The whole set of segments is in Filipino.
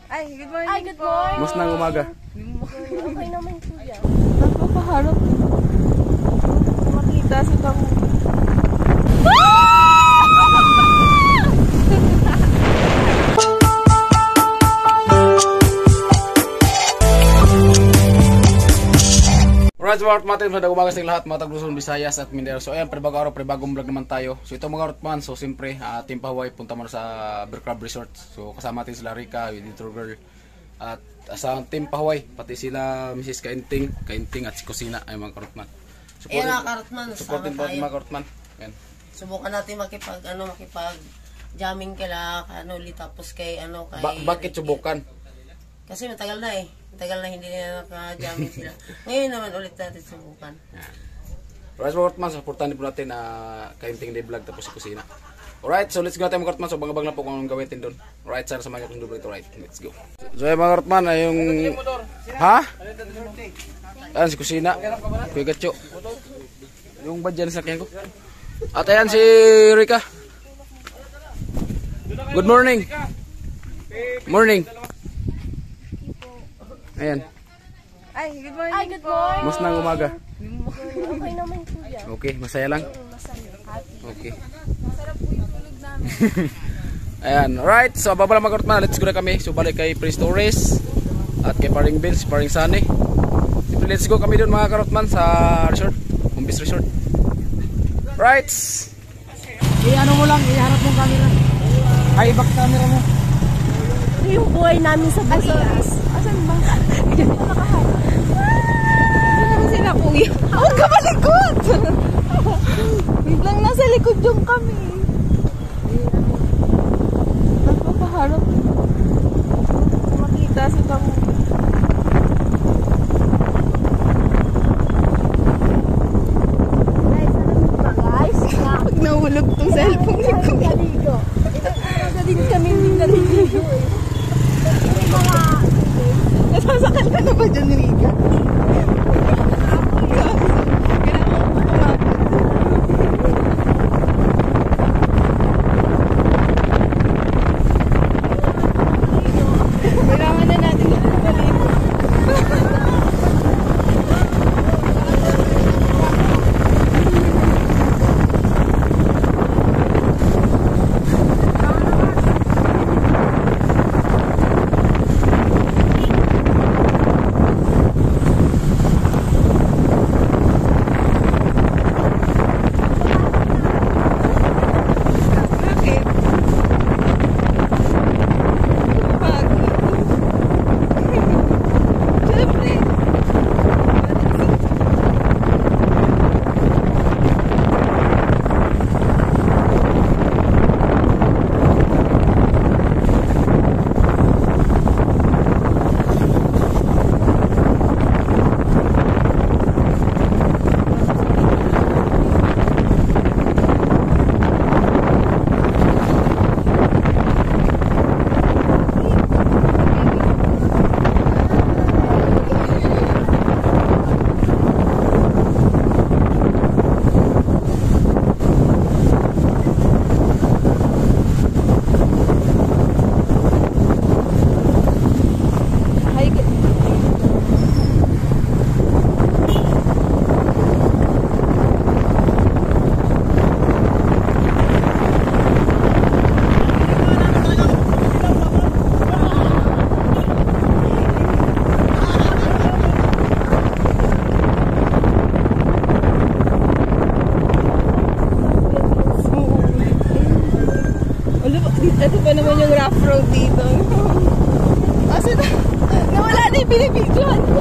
Good morning. Ay, good morning. Musta ng umaga? Okay naman kuya. Nagpapaharap. Makita sa kang... Alright, so mga sa umaga sa lahat, mga tag-Luzon, Visayas at Mindoro. So ayan, panibagong araw, panibagong vlog naman tayo. So ito mga Rotman, so siyempre, Team Pahuay, punta muna sa Bear Club Resort. So kasama natin sila Rika, with Little Girl. At sa Team Pahuay, pati sila Mrs. Kainting at si Kusina, ay mga Rotman. Ayan mga Karotman, supportin po mga Rotman. Ayan. Subukan natin makipag jamming kila ulit tapos kay Bakit subukan? Kasi matagal na Matagal na hindi na naka-jamming sila. Ngayon naman ulit natin subukan. Alright mga Rotman, supportan din po natin Kainting Day Vlog tapos si Kusina. Alright, so let's go tayo mga Rotman. So bang-abang na po kung anong gawin din doon. Alright, sana samahan niyo kung doon. Alright, let's go. So ayan mga Rotman, ay yung... Ha? Ayan si Kusina. Kuya Gatcho. Yung ba dyan sa sakyan ko? At ayan si Rika. Good morning. Morning. Ayan. Good morning. Ay, good morning. Musta ng umaga? Okay naman kuya. Okay, masaya lang? Masaya. Okay. Masarap po yung tulog namin. Ayan, alright. So babala mga Rotman, let's go na kami. So balik kay Prince Torres at kay Paring Bills, Paring Sunny. Siyempre let's go kami doon mga Karotman sa resort, Umbis Resort. Right. Ano mo lang, iharap mong camera. Ay, back camera mo. Yung buhay namin sa Burias. Asan ba? Diyan mo nakaharap. Ano sila kuya? Huwag ka malikot! Biglang nasa likod yung kami. Nagpapaharap. Makita sa kang... Pag nahulog tong cellphone ni kuya. Ano din kami hindi naliligo Nasasakal ka na ba dyan, Rika? Kailangan na natin ito balik. Ito pa naman yung rough road dito. Kasi nawala na yung binibidyohan ko.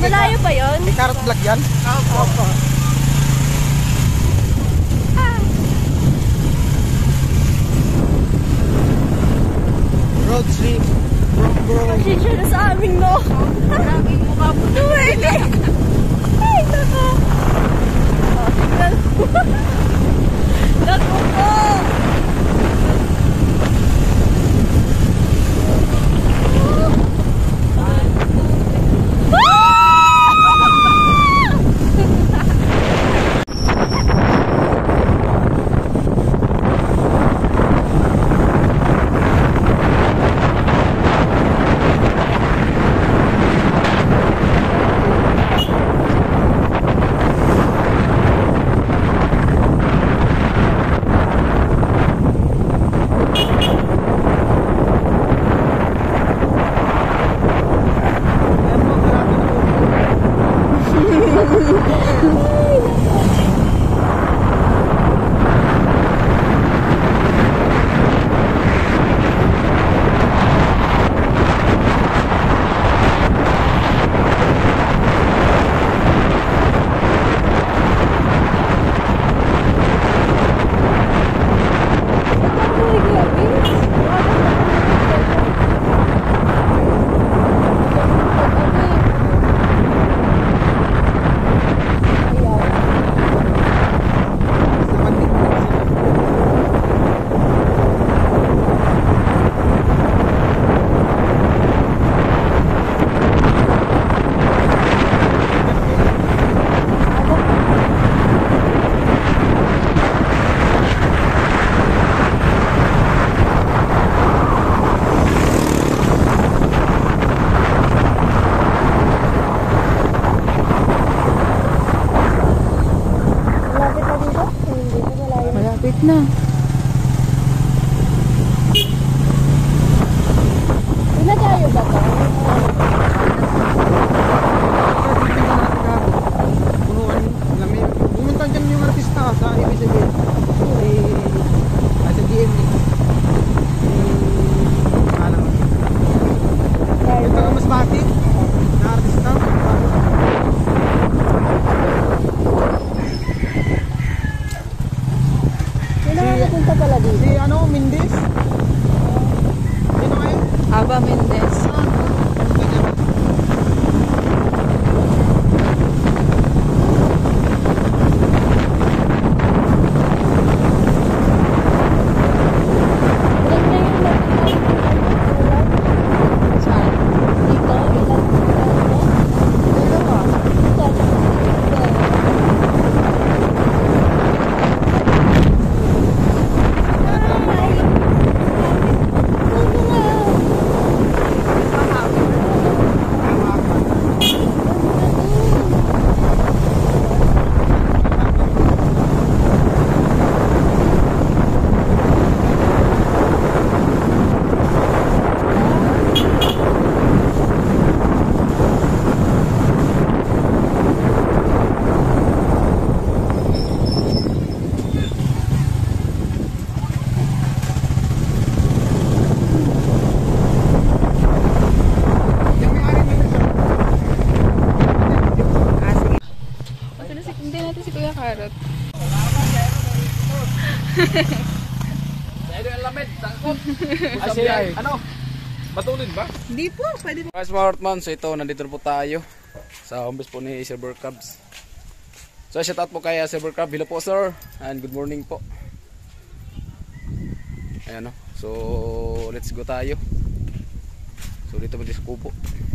Malayo pa yun? May carrot black yan? Opo. Road trip. Bro. Pasensya na sa amin, no? Grabe yung mukha mo. Duwele! Ay, nako! Oh, tignan mo. Naku po! Malapit na. Pinagayo ba ito? Punuan, lamig. Pumunta dyan yung artista sa ABCB. Sa GMA. Alam mo. Ito ang mas bati na artista. Sino nga napunta pala dito? Si ano, Mindis. Sino kayo? Aba Mendez. Hindi natin si Kuya Karot. Ay, ang lamig, tangkot. Ano? Matulid ba? Hindi po, pwede po. Guys, mga Heartman, so ito, nandito na po tayo sa home base po ni Silver Cubs. So, shout out po kay Silver Cub. Hello po, sir. And good morning po. Ayan, no? So, let's go tayo. So, dito po sa kubo.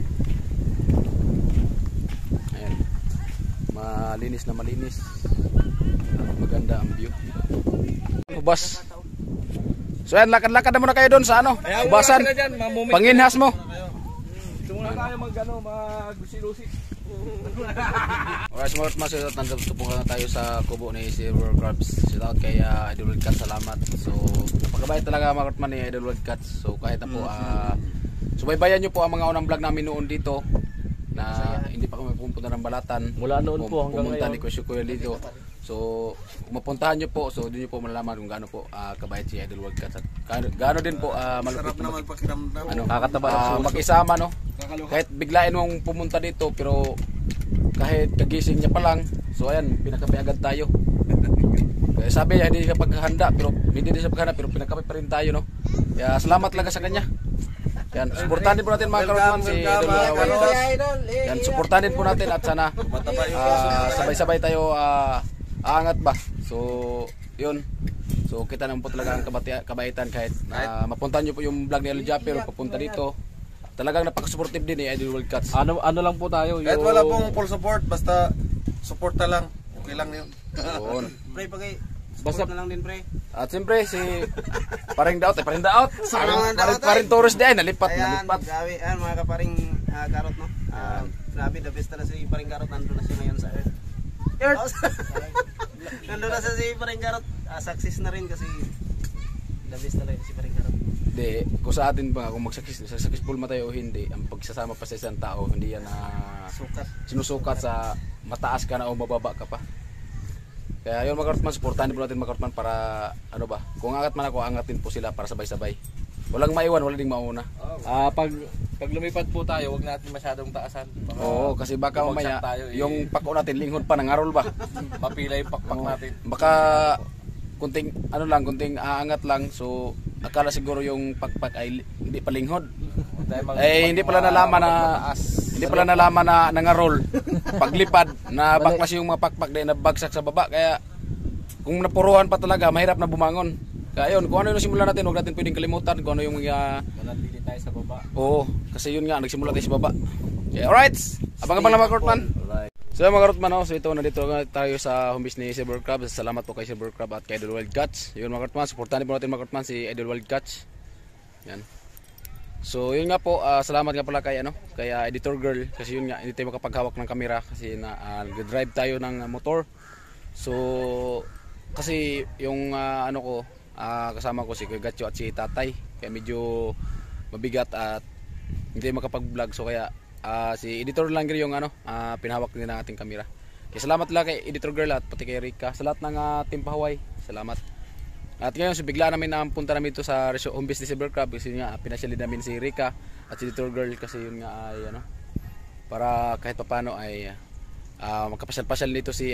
Ayan. Malinis na malinis. At maganda ang view. Ubas. So, ayan, lakad-lakad na muna kayo doon sa ano? Ubasan. Panginhas mo. Tumula tayo mag-lusi-lusi. Alright, smart mas nandito po tayo sa kubo ni Silver Crabs. Shout out kay Idol World Cats, salamat. So, napakabait talaga mga Kartman ni Idol World Cats. So, kahit na po subaybayan nyo po ang mga unang vlog namin noon dito na hindi pa kami pumunta ng Balatan. Mula noon po hanggang pumunta ngayon. ni Kuya dito. So, kung mapuntahan nyo po, so doon nyo po malalaman kung gaano po kabait si Idol World Cats. At gaano din po malupit Sarap na magpakiramdam. ano, Kakataba ng puso. mag-isama, no? Kahit biglain mong pumunta dito pero kahit kagising niya pa lang. So ayan, pinakape agad tayo. Kaya sabi niya hindi siya paghahanda pero pinakape pa rin tayo, no. Kaya salamat lang sa kanya. Yan, suportahan din po natin mga karotman si Idol Waros. Yan, suportahan din po natin at sana sabay-sabay tayo aangat ba. So, yun. So, kita naman po talaga ang kabaitan kahit mapuntahan nyo po yung vlog ni Alja pero papunta dito. Talagang napaka-supportive din ni Idol World Cuts. Ano lang po tayo. Kahit wala pong full support, basta suporta lang. Okay lang yun. Yun. Pre, pagay. Basta Na lang din, pre. At siyempre si Paring Daot, Paring Torres din, nalipat. Grabe, mga kaparing karot, no? Grabe, the best na si Paring Karot. Nandun na siya ngayon sa Earth. Nandun na siya si Paring Karot. Success na rin kasi the best talaga si Paring Karot. Hindi, kung sa atin ba, kung successful tayo o hindi, ang pagsasama pa sa isang tao, hindi yan sinusukat sa mataas ka na o mababa ka pa. Kaya yun mga karotman, supportahan din po natin mga karotman para ano ba, kung angat man ako, angatin po sila para sabay-sabay. Walang maiwan, wala ding mauna. Pag lumipad po tayo, wag natin masyadong taasan. Oo, kasi baka mamaya tayo, yung pako natin linghod pa nangarol ba. Mapila yung pakpak natin. Baka kunting kunting aangat lang, so akala siguro yung pakpak ay hindi pa linghod. Hindi pala nalaman na nangarol. Paglipad na baklas yung mga pakpak dahil nabagsak sa baba, kaya kung napuruhan pa talaga mahirap na bumangon. Kaya yun, kung ano yung simulan natin, huwag natin pwedeng kalimutan kung ano yung manatili tayo sa baba. Oo, kasi yun nga, nagsimula tayo sa baba. Okay, alright, abang-abang lang mga karotman. So mga karotman, so ito, nandito tayo sa home base ni Silver Crab. Salamat po kay Silver Crab at kay Idol Wild Cuts. Yun mga karotman, supportahan po natin mga karotman si Idol Wild Cuts. Yan. So yun nga po, salamat nga pala kay Editor Girl, kasi yun nga hindi tayo makapaghawak ng kamera kasi nag-drive tayo ng motor. So kasi yung kasama ko si Kuya Gatcho at si Tatay, kaya medyo mabigat at hindi makapag-vlog, so kaya si Editor lang yung pinahawak din ng ating kamera. Kaya salamat lang kay Editor Girl at pati kay Rika sa lahat ng Team Pahawaii. Salamat. At ngayon, so bigla namin punta namin ito sa home base ni Silver Crab kasi nga pinasyali namin si Rika at si Editor Girl kasi yun nga ay para kahit papano ay magkapasyal-pasyal nito si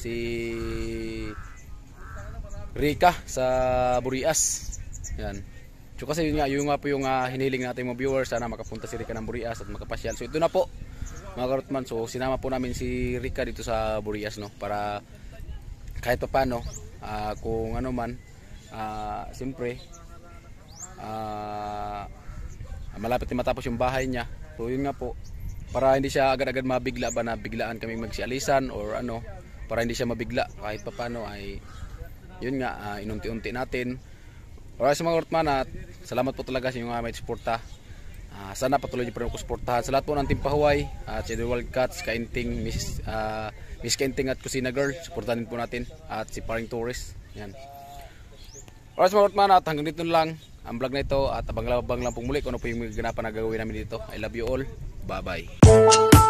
Rika sa Burias. Yan. So kasi yun nga po yung hiniling natin mga viewers, sana makapunta si Rika ng Burias at makapasyal. So ito na po mga karotman, so sinama po namin si Rika dito sa Burias, no, para kahit papano kung ano man siyempre malapit na matapos yung bahay niya. So yun nga po, para hindi siya agad-agad mabigla ba na biglaan kami magsialisan or para hindi siya mabigla, kahit papano ay yun nga inunti-unti natin. Alright sa mga karotman, at salamat po talaga sa inyo may suporta. Sana patuloy niyo pa rin ako suportahan sa lahat po ng Team Pahawaii at si The World Cuts, Kainting, Miss Kainting at Kusina Girl, suportahan din po natin, at si Paring Torres. Yan. Alright mga karotman, at hanggang dito lang ang vlog na ito, at abang lang pong muli kung ano po yung ganapan na gagawin namin dito. I love you all. Bye bye.